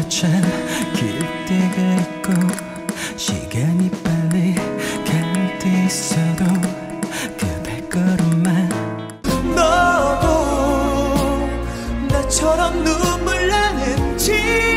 참 길 때가 있고 시간이 빨리 갈 때 있어도 그 발걸음만 너도 나처럼 눈물 나는지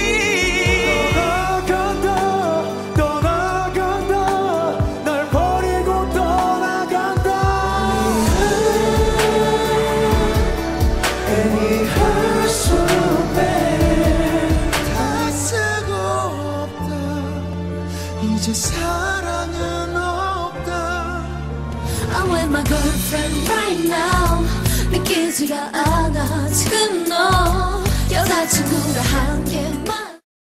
이제 사랑은 없다. I'm with my girlfriend right now. 느끼지가 않아 지금 너 여자친구라 한 개만.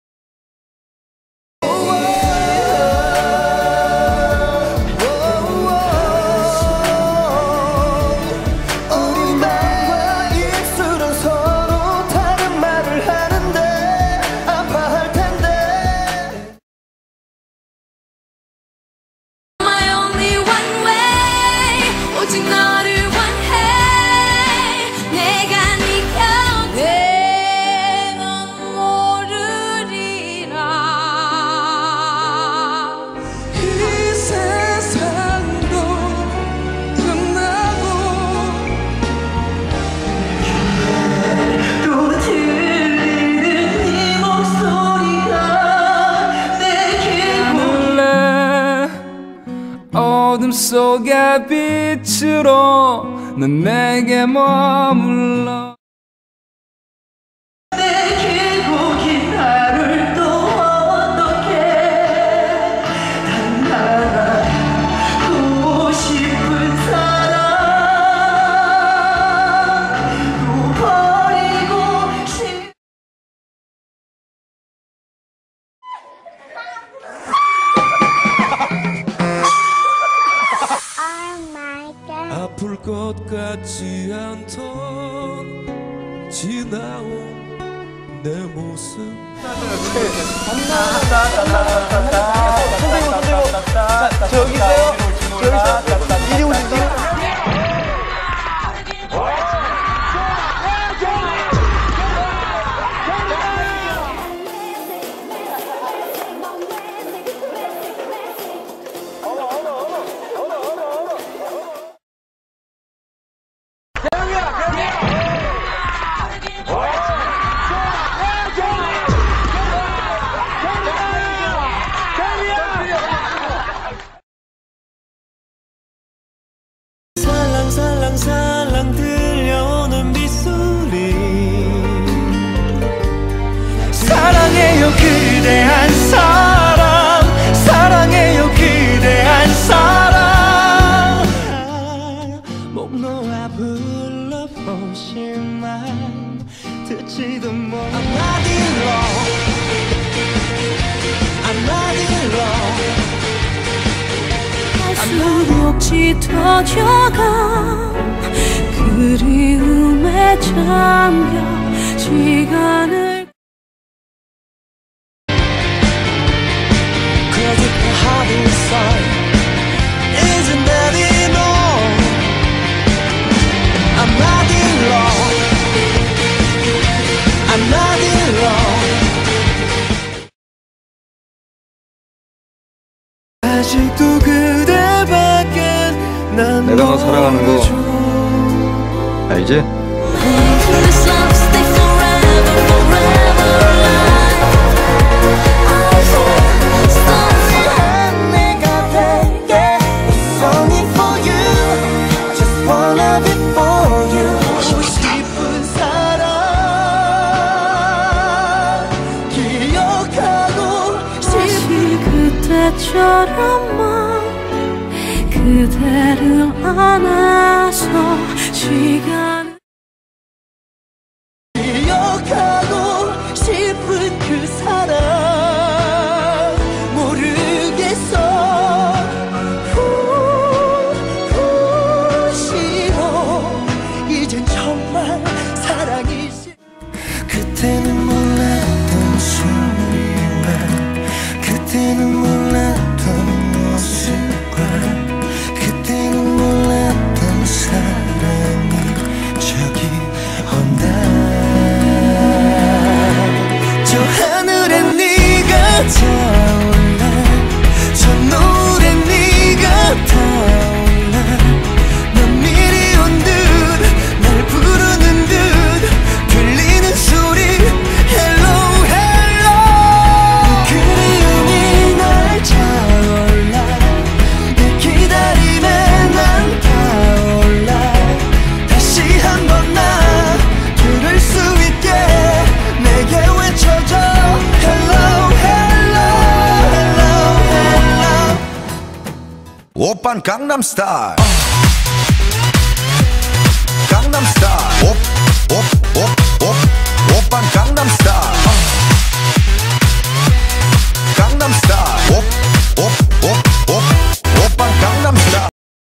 어둠 속의 빛으로 넌 내게 머물러 내 길고 긴 하루를 또 어떻게 단 하나 보고 싶은 사람 또 버리고 싶 아플 것 같지 않던 지나온 내 모습 저기 있어요. 이리 오시지. 살랑살랑 들려오는 빗소리 사랑해요 그대 한 사람 사랑해요 그대 한 사람 목 놓아 불러보지만 듣지도 못 I'm not in love I'm not in love 갈수록 짙어져가 그리움에 잠겨 시간을 Cause if your heart inside isn't that enough I'm not in love I'm not in love 아직도 그대밖에 난 내가 너 사랑하는 거 알지? 싶은 사랑 기억하고 다시 그때처럼만 그대를 안아서 시간을 기억하고 싶은 그 사람 모르겠어 싫어 이젠 정말 사랑이 그때는 몰랐던 순간 그때는 몰랐던 모습과 그때는 몰랐던 사랑이 오빤 강남스타일